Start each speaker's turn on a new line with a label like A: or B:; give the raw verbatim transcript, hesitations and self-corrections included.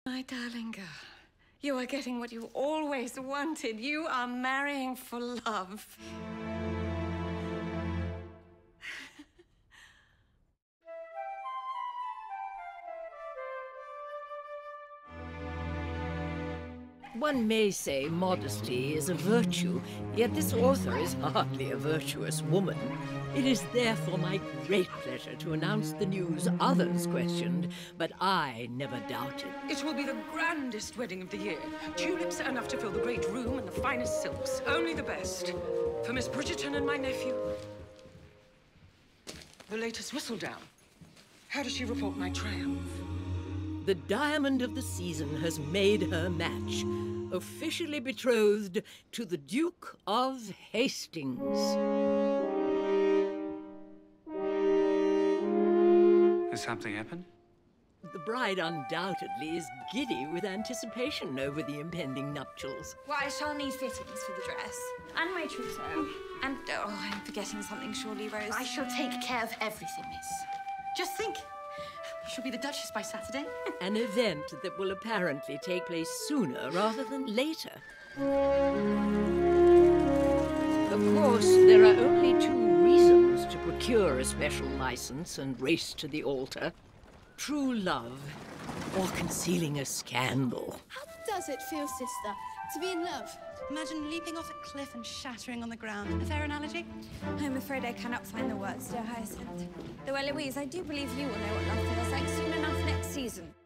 A: My darling girl, you are getting what you always wanted. You are marrying for love.
B: One may say modesty is a virtue, yet this author is hardly a virtuous woman. It is therefore my great pleasure to announce the news others questioned, but I never doubted.
A: It will be the grandest wedding of the year. Tulips enough to fill the great room and the finest silks. Only the best. For Miss Bridgerton and my nephew. The latest Whistledown. How does she report my triumph?
B: The diamond of the season has made her match. Officially betrothed to the Duke of Hastings.
C: Has something happened?
B: The bride undoubtedly is giddy with anticipation over the impending nuptials.
D: Well, I shall need fittings for the dress. And my trousseau. And, oh, I'm forgetting something surely, Rose.
E: I shall take care of everything, miss. Just think. She'll be the Duchess by Saturday.
B: An event that will apparently take place sooner rather than later. Of course, there are only two reasons to procure a special license and race to the altar. True love, or concealing a scandal.
F: How does it feel, sister, to be in love?
E: Imagine leaping off a cliff and shattering on the ground. A fair analogy?
D: I'm afraid I cannot find the words, dear Hyacinth. Though, Eloise, I do believe you will know what love feels like soon enough next season.